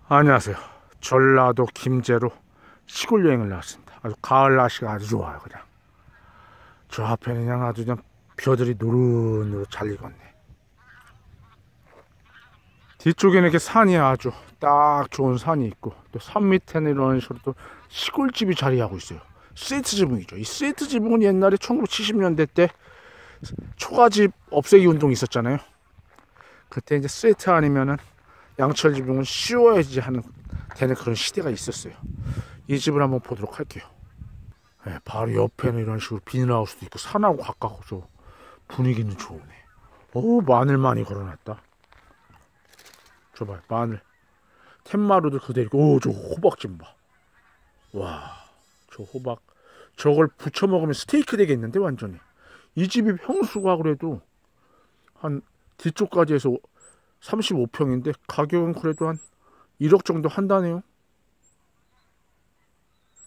안녕하세요. 전라도 김제로 시골 여행을 나왔습니다. 아주 가을 날씨가 아주 좋아요. 그냥 저 앞에는 그냥 아주 그냥 벼들이 노릇노릇 잘 익었네. 뒤쪽에는 이렇게 산이 아주 딱 좋은 산이 있고, 또 산 밑에는 이런 식으로 또 시골집이 자리하고 있어요. 스웨트 지붕이죠. 이 스웨트 지붕은 옛날에 1970년대 때 초가집 없애기 운동이 있었잖아요. 그때 이제 스웨트 아니면은 양철 지붕은 씌워야지 하는 되는 그런 시대가 있었어요. 이 집을 한번 보도록 할게요. 네, 바로 옆에는 이런 식으로 비닐하우스도 있고 산하고 가까워서 분위기는 좋으네. 오, 마늘 많이 걸어놨다. 저 봐요, 마늘. 텐마루도 그대로 있고. 오, 저 호박 좀 봐. 와, 저 호박 저걸 부쳐 먹으면 스테이크 되겠는데 완전히. 이 집이 평수가 그래도 한 뒤쪽까지 해서 35평인데 가격은 그래도 한 1억 정도 한다네요.